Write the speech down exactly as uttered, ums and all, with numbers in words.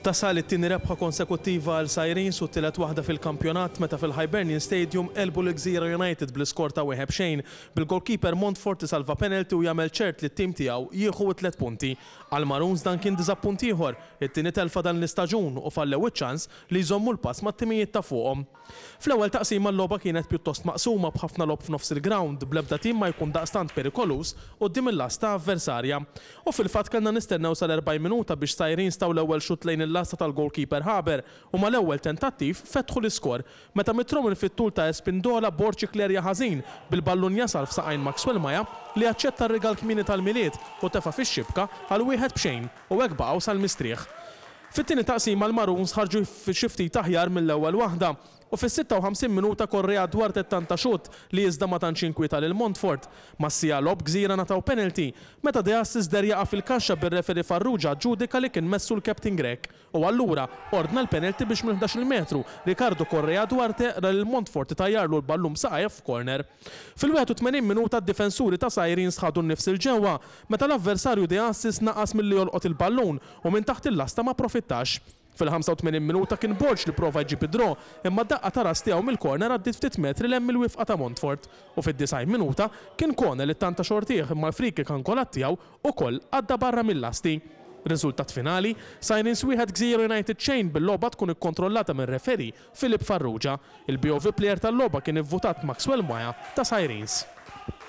Tasal it-tieni rebħa konsekuttiva għal Sirens u t-tielet waħda fil-kampjonat meta fil-Hibernians Stadium elbu l-Gżira United bl-iskor ta' wieħed xejn bil-goalkeeper Montfort isalva penalty u jagħmel ċert li t-tim tiegħu jieħu tliet punti. Għal Maroons dan kien diżappunt ieħor, it-tieni telfa dan l-istaġun u fallew iċ-ċans li jżommu l-pass mat-timijiet ta' fuqhom. Fl-ewwel taqsima l-logħba kienet pjuttost maqsuma b'ħafna lob f'nofs il-ground bl-ebda tim ma jkun daqstant perikolus quddiem il-las ta' avversarja. U fil-fatt kellna nistennew sal-erbgħin minuta biex Sirens taw l-ewwel xut lejn il-lasta tal-goalkeeper Haber u mal-ewwel tentattiv fetħu l-iskor meta mitrom fit-tul ta' Espindola Borg klerja ħażin bil-ballun jasal f'saqajn Maxwell Maja li aċċetta r-rigal kmieni tal-miliet u tefa' fix-xibka għal wieħed b'xejn u hekk baqgħu sal-mistrieħ. Fit-tieni taqsima l-Maroons ħarġu f'xi ftit aħjar mill-ewwel waħda u fis-sitta u ħamsin minuta Korrea dwar tettanta xut li iżda ma tantx inkwieta lil Montfort. Massija lob Gżira nataw penalty meta De Assis der jaqa' fil-kaxxa bir-referi Farrugia ġudika li kien messu l-Captain Grek u allura ordna l-penalty biex minn ħdax-il metru Ricardo Korrea Duarte ra lil Montfort tajjarlu l-ballum saqajf f'corner. fil-wieħed u tmenin minuta d-difensuri ta' Sirens ħadu nnifs il-ġewwa meta l-avversarju De Assis naqas milli jolqot il-ballun u minn taħt il-lasta ma profittax. Fil-ħamsa u tmenin minuta kien Borg li prova jġib id-draw imma daqqa ta' ras tiegħu mill-corner għaddiet ftit metri lemm il-wifqa ta' Montfort u fid-disgħin minuta kien Connell li tanta xortieħ imma l-friki kan kolat tiegħu ukoll għadda barra mill-lasti. Riżultat finali, Sirens wieħed Gżira United xejn bil-logħba tkun ikkontrollata minn referi Filip Farrugia. Il-B O V player tal-logħba kien ivvutat Maxwell Maja ta' Sirens.